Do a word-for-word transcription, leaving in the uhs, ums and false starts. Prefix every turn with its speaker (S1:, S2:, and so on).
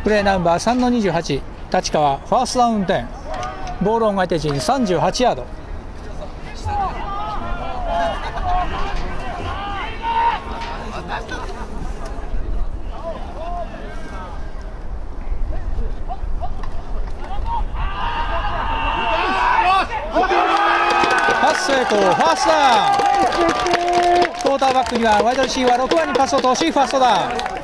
S1: プレーナンバーさんのにじゅうはち、立川ファーストダウンテン、ボールオン相手陣さんじゅうはちヤード。パス成功、ファーストダウン。クォーターバックにはワイドレシーバーろくばんにパスを通しファーストダウン。